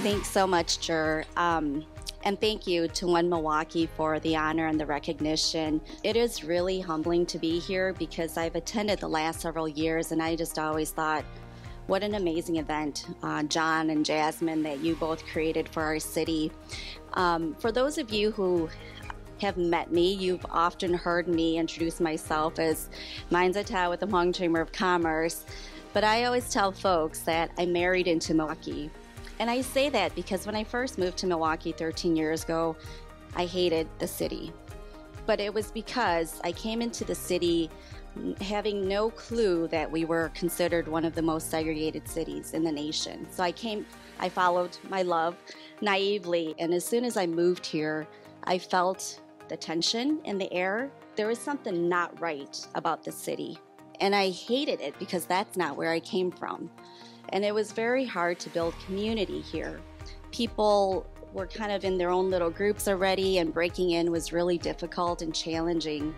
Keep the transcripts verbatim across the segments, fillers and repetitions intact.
Thanks so much, Jer. Um, and thank you to One Milwaukee for the honor and the recognition. It is really humbling to be here because I've attended the last several years and I just always thought, what an amazing event, uh, John and Jasmine, that you both created for our city. Um, for those of you who have met me, you've often heard me introduce myself as mine's a Thao with the Hmong Chamber of Commerce, but I always tell folks that I married into Milwaukee. And I say that because when I first moved to Milwaukee thirteen years ago, I hated the city. But it was because I came into the city having no clue that we were considered one of the most segregated cities in the nation. So I came, I followed my love naively, and as soon as I moved here, I felt the tension in the air. There was something not right about the city, and I hated it because that's not where I came from. And it was very hard to build community here. People were kind of in their own little groups already, and breaking in was really difficult and challenging.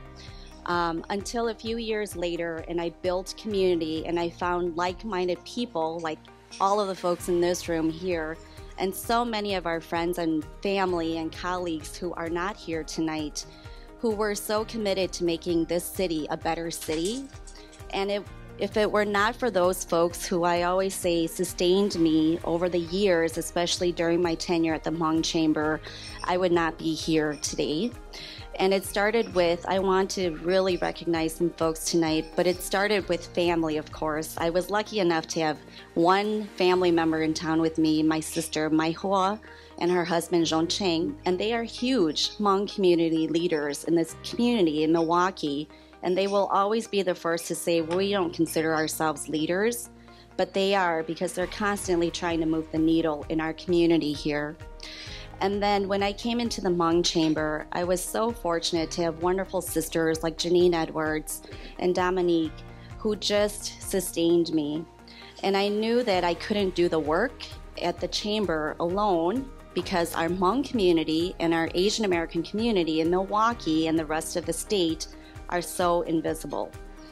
Um, until a few years later, and I built community, and I found like-minded people, like all of the folks in this room here, and so many of our friends and family and colleagues who are not here tonight, who were so committed to making this city a better city. And it If it were not for those folks who I always say sustained me over the years, especially during my tenure at the Hmong Chamber, I would not be here today. And it started with, I want to really recognize some folks tonight, but it started with family, of course. I was lucky enough to have one family member in town with me, my sister, Mai Hua, and her husband, Zhong Cheng, and they are huge Hmong community leaders in this community in Milwaukee. And they will always be the first to say, we don't consider ourselves leaders, but they are, because they're constantly trying to move the needle in our community here. And then when I came into the Hmong Chamber, I was so fortunate to have wonderful sisters like Janine Edwards and Dominique, who just sustained me. And I knew that I couldn't do the work at the Chamber alone, because our Hmong community and our Asian American community in Milwaukee and the rest of the state are so invisible.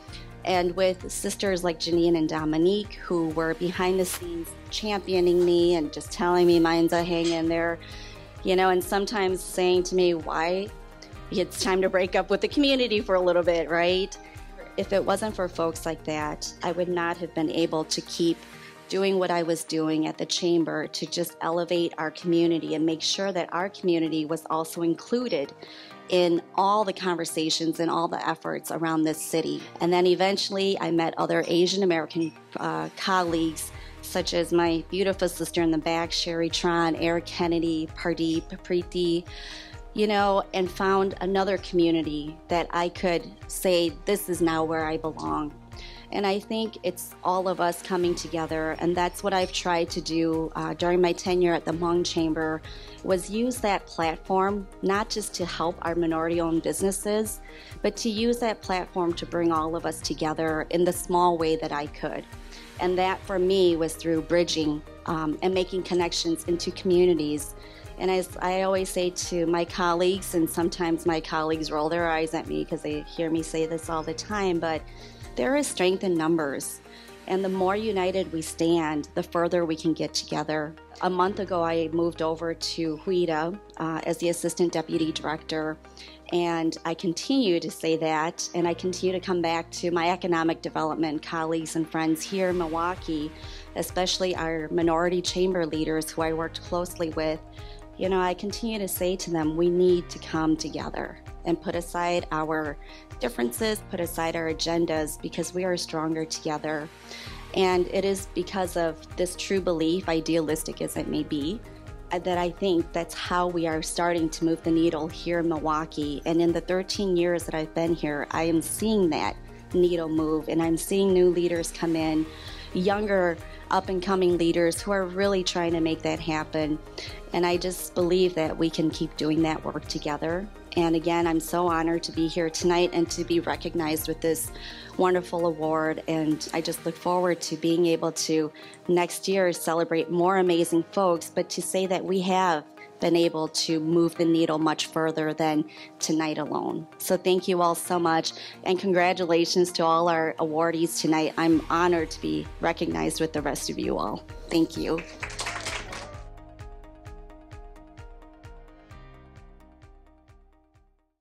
And with sisters like Janine and Dominique, who were behind the scenes championing me and just telling me, Mine's-a, hang in there, you know, and sometimes saying to me, why it's time to break up with the community for a little bit, right? If it wasn't for folks like that, I would not have been able to keep doing what I was doing at the Chamber to just elevate our community and make sure that our community was also included in all the conversations and all the efforts around this city. And then eventually I met other Asian American uh, colleagues, such as my beautiful sister in the back, Sherry Tron, Eric Kennedy, Pardeep, Preeti, you know, and found another community that I could say, this is now where I belong. And I think it's all of us coming together, and that's what I've tried to do uh, during my tenure at the Hmong Chamber, was use that platform not just to help our minority-owned businesses, but to use that platform to bring all of us together in the small way that I could. And that for me was through bridging um, and making connections into communities. And as I always say to my colleagues, and sometimes my colleagues roll their eyes at me because they hear me say this all the time, but there is strength in numbers, and the more united we stand, the further we can get together. A month ago, I moved over to Huida uh, as the Assistant Deputy Director, and I continue to say that, and I continue to come back to my economic development colleagues and friends here in Milwaukee, especially our minority chamber leaders who I worked closely with. You know, I continue to say to them, we need to come together and put aside our differences, put aside our agendas, because we are stronger together. And it is because of this true belief, idealistic as it may be, that I think that's how we are starting to move the needle here in Milwaukee. And in the thirteen years that I've been here, I am seeing that needle move, and I'm seeing new leaders come in, younger up-and-coming leaders who are really trying to make that happen. And I just believe that we can keep doing that work together. And again, I'm so honored to be here tonight and to be recognized with this wonderful award. And I just look forward to being able to next year celebrate more amazing folks, but to say that we have been able to move the needle much further than tonight alone. So thank you all so much, and congratulations to all our awardees tonight. I'm honored to be recognized with the rest of you all. Thank you.